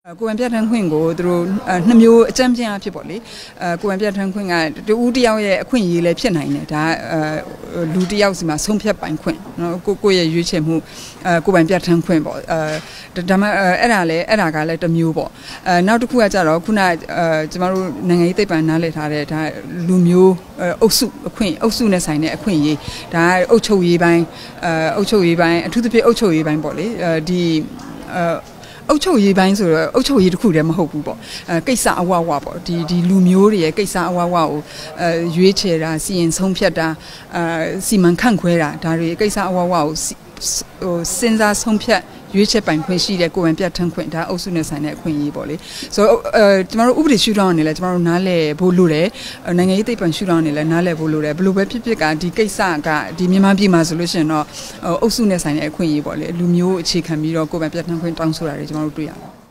ကိုယ်ပိုင်ပြဋ္ဌာန်းခွင့်ကိုသူတို့နှစ်မျိုးအကြမ်းပြင်းအဖြစ်ပေါ့လေကိုယ်ပိုင်ပြဋ္ဌာန်းခွင့်ကတူဦးတယောက်ရဲ့အခွင့်အရေးလည်းဖြစ်နိုင်တယ်ဒါလူတယောက်စီမှာဆုံးဖြတ်ပိုင်ခွင့်နော်ကိုယ့်ရဲ့ရွေးချယ်မှုကိုယ်ပိုင်ပြဋ္ဌာန်းခွင့်ပေါ့ဒါမှအဲ့ဒါကလည်းတစ်မျိုးပေါ့နောက်တစ်ခုကကြတော့ခုနကျမတို့နိုင်ငံရေးသိပ္ပံနားလည်ထားတဲ့ဒါလူမျိုးအုပ်စုနဲ့ဆိုင်တဲ့အခွင့်အရေးဒါအုပ်ချုပ်ရေးပိုင်းအထူးသဖြင့်အုပ်ချုပ်ရေးပိုင်းပေါ့လေဒီအုပ်ချုပ်ရေးပိုင်းဆိုတော့အုပ်ချုပ်ရေးတစ်ခုတည်းမဟုတ်ဘူးပေါ့ကိစ္စအဝဝပေါ့ဒီလူမျိုးတွေရဲ့ကိစ္စအဝဝကိုရွေးချယ်တာစီရင်ဆုံးဖြတ်တာစီမံခန့်ခွဲတာဒါတွေကိစ္စအဝဝကိုစဉ်းစားဆုံးဖြတ်ရွေးချယ်ပိုင်ခွင့်ရှိတဲ့ကိုယ်ပိုင်ပြဋ္ဌာန်းခွင့်ဒါအုပ်စုနဲ့ဆိုင်တဲ့အခွင့်အရေးပေါ့လေဆိုတော့ကျမတို့ဥပဒေရှုထောင့်အနေနဲ့ကျမတို့နားလည်ဖို့လိုတယ်နိုင်ငံရေးသိပ္ပံရှုထောင့်အနေနဲ့နားလည်ဖို့လိုတယ်ဘယ်လိုပဲဖြစ်ဖြစ်ကဒီကိစ္စကဒီမြန်မာပြည်မှာဆိုလို့ရှိရင်တော့အုပ်စုနဲ့ဆိုင်တဲ့အခွင့်အရေးပေါ့လေလူမျိုးအခြေခံပြီးတော့ကိုယ်ပိုင်ပြဋ္ဌာန်းခွင့်တောင်းဆိုတာတွေကျမတို့တွေ့ရတယ်